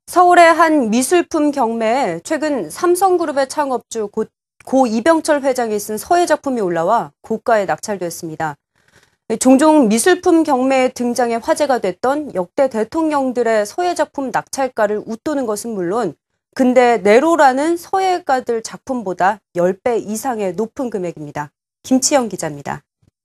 서울의 한 미술품 경매에 최근 삼성그룹의 창업주 고 이병철 회장이 쓴 서예 작품이 올라와 고가에 낙찰됐습니다. 종종 미술품 경매에 등장해 화제가 됐던 역대 대통령들의 서예 작품 낙찰가를 웃도는 것은 물론 근대 네로라는 서예가들 작품보다 10배 이상의 높은 금액입니다. 김치영 기자입니다.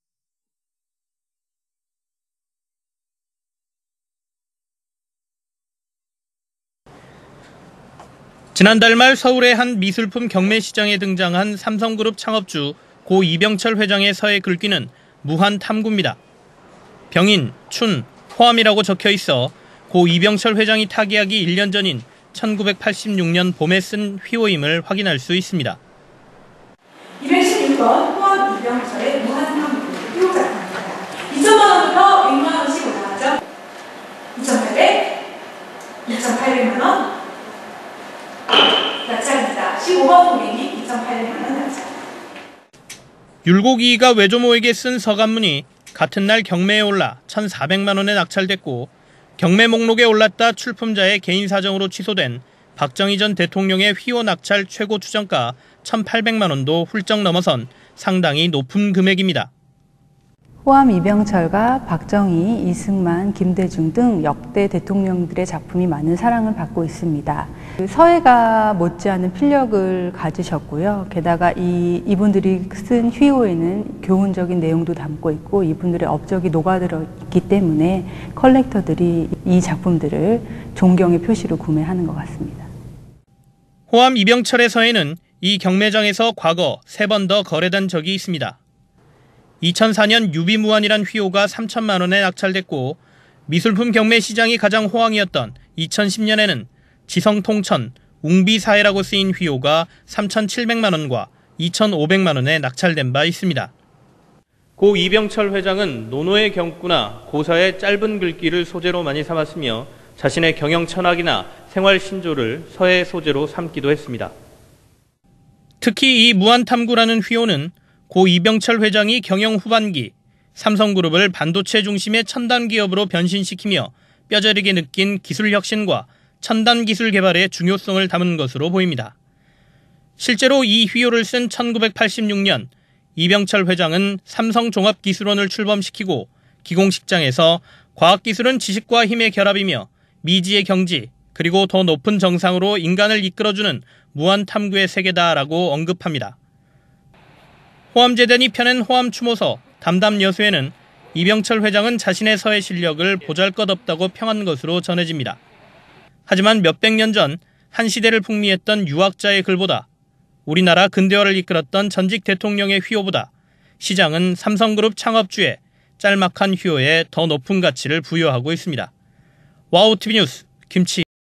지난달 말 서울의 한 미술품 경매 시장에 등장한 삼성그룹 창업주 고 이병철 회장의 서예 글귀는 무한탐구입니다. 병인, 춘, 호암이라고 적혀 있어 고 이병철 회장이 타계하기 1년 전인 1986년 봄에 쓴 휘호임을 확인할 수 있습니다. 216번 호암 이병철의 무한탐구 휘호 작품입니다. 2,000만 원부터 100만 원씩 올라가죠. 2,800, 2,800만 원. 낙찰입니다. 15번 고객님 2,800만 원 낙찰. 율곡이가 외조모에게 쓴 서간문이 같은 날 경매에 올라 1,400만 원에 낙찰됐고 경매 목록에 올랐다 출품자의 개인 사정으로 취소된 박정희 전 대통령의 휘호 낙찰 최고 추정가 1,800만 원도 훌쩍 넘어선 상당히 높은 금액입니다. 호암 이병철과 박정희, 이승만, 김대중 등 역대 대통령들의 작품이 많은 사랑을 받고 있습니다. 서예가 못지않은 필력을 가지셨고요. 게다가 이분들이 쓴 휘호에는 교훈적인 내용도 담고 있고 이분들의 업적이 녹아들어 있기 때문에 컬렉터들이 이 작품들을 존경의 표시로 구매하는 것 같습니다. 호암 이병철의 서예는 이 경매장에서 과거 3번 더 거래된 적이 있습니다. 2004년 유비무환이란 휘호가 3천만 원에 낙찰됐고 미술품 경매 시장이 가장 호황이었던 2010년에는 지성통천, 웅비사해라고 쓰인 휘호가 3,700만 원과 2,500만 원에 낙찰된 바 있습니다. 고 이병철 회장은 노노의 경구나 고사의 짧은 글귀를 소재로 많이 삼았으며 자신의 경영 철학이나 생활 신조를 서예 소재로 삼기도 했습니다. 특히 이 무한탐구라는 휘호는 고 이병철 회장이 경영 후반기 삼성그룹을 반도체 중심의 첨단 기업으로 변신시키며 뼈저리게 느낀 기술 혁신과 첨단 기술 개발의 중요성을 담은 것으로 보입니다. 실제로 이 휘호를 쓴 1986년 이병철 회장은 삼성종합기술원을 출범시키고 기공식장에서 과학기술은 지식과 힘의 결합이며 미지의 경지 그리고 더 높은 정상으로 인간을 이끌어주는 무한탐구의 세계다라고 언급합니다. 호암재단이 펴낸 호암추모서 담담여수에는 이병철 회장은 자신의 서예 실력을 보잘것없다고 평한 것으로 전해집니다. 하지만 몇백 년 전 한 시대를 풍미했던 유학자의 글보다 우리나라 근대화를 이끌었던 전직 대통령의 휘호보다 시장은 삼성그룹 창업주의 짤막한 휘호에 더 높은 가치를 부여하고 있습니다. 와우TV 뉴스 김치